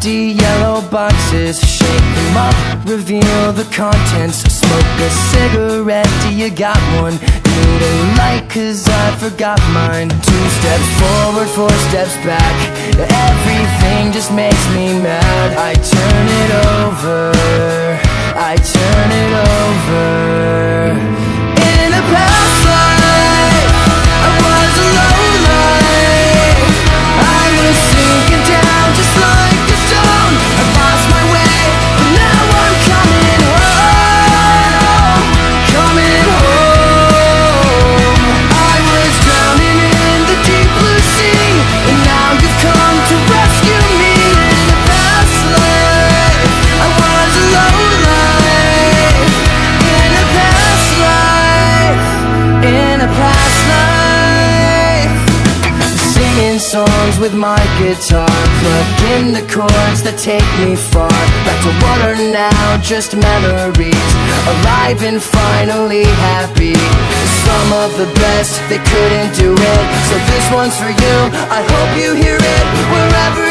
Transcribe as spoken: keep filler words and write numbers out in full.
empty yellow boxes. Shake them up, reveal the contents. Smoke a cigarette, do you got one? Need a light, cause I forgot mine. Two steps forward, four steps back. Everything just makes me mad. I turn it over, I turn it over. In a past life, I was a low life. I was sinking down just like a stone. I lost my way, but now I'm coming home, coming home. I was drowning in the deep blue sea, and now you've come to rescue me. In a past life, I was a low life. In a past life, in a past life, singing songs with my guitar, plugging the chords that take me far, back to what are now just memories, alive and finally happy. Some of the best, they couldn't do it, so this one's for you. I hope you hear it wherever